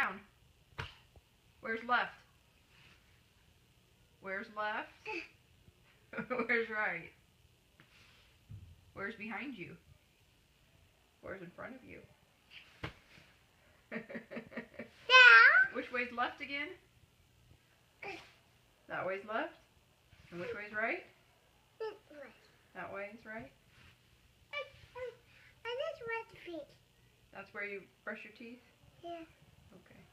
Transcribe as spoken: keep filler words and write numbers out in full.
down. Where's left? Where's left? Where's right? Where's behind you? Where's in front of you? Yeah. Which way's left again? That way's left? And which way's right? That way's right? I just want to feet. That's where you brush your teeth? Yeah. Okay.